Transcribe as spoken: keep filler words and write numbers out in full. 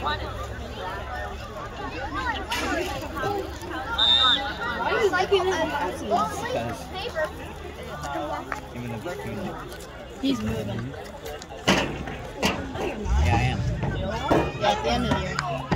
Why is like in He's moving. Yeah, I am. Yeah, at the end of the year.